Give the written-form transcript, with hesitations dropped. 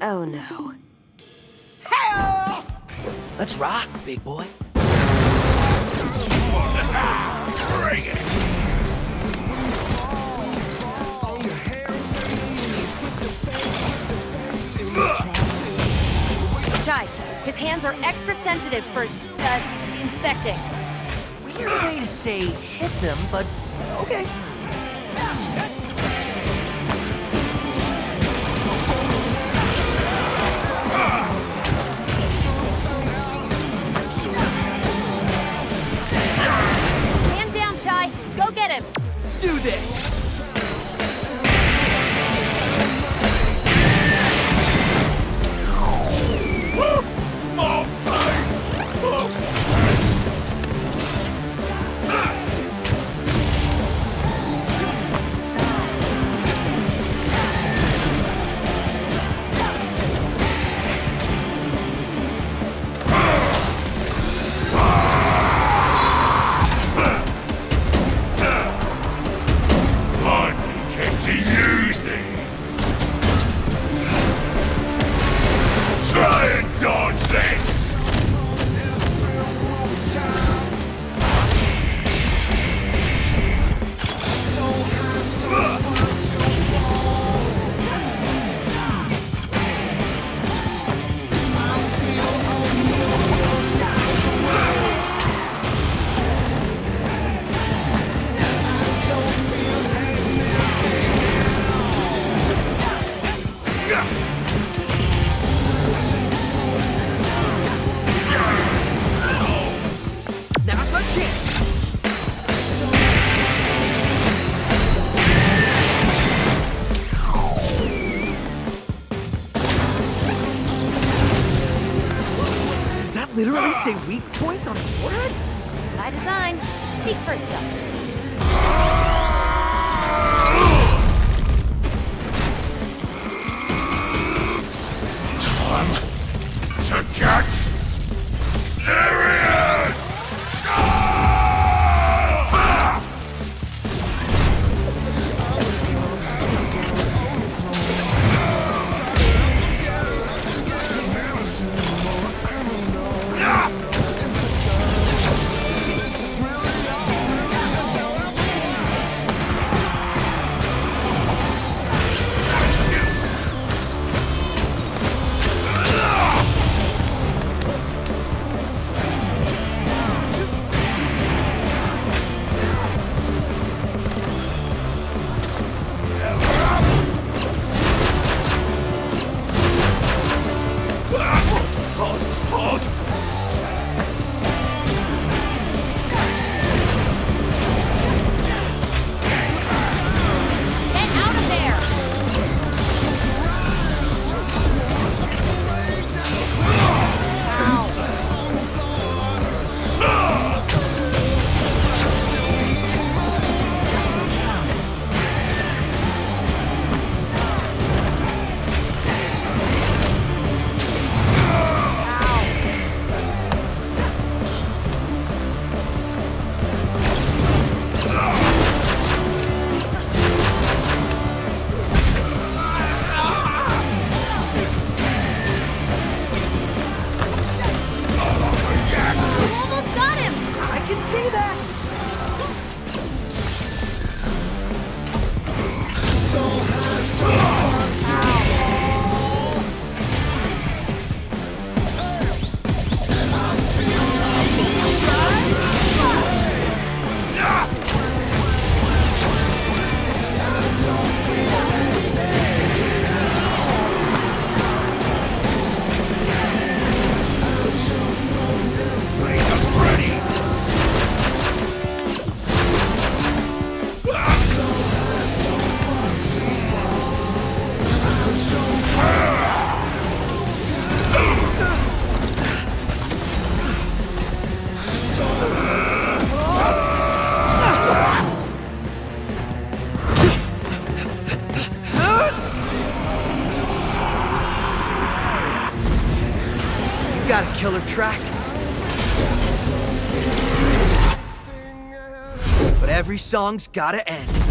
Oh no. Hell! Let's rock, big boy. Bring it! Chai, his hands are extra sensitive for, inspecting. Weird way to say hit them, but okay. Hand down, Chai. Go get him. Do this! To use these. Try and dodge this. Now's my chance! Does that literally say weak point on his forehead? By design. Speaks for itself. Time to get serious! Get out of there! Almost got him! I can see that! Got a killer track. But every song's gotta end.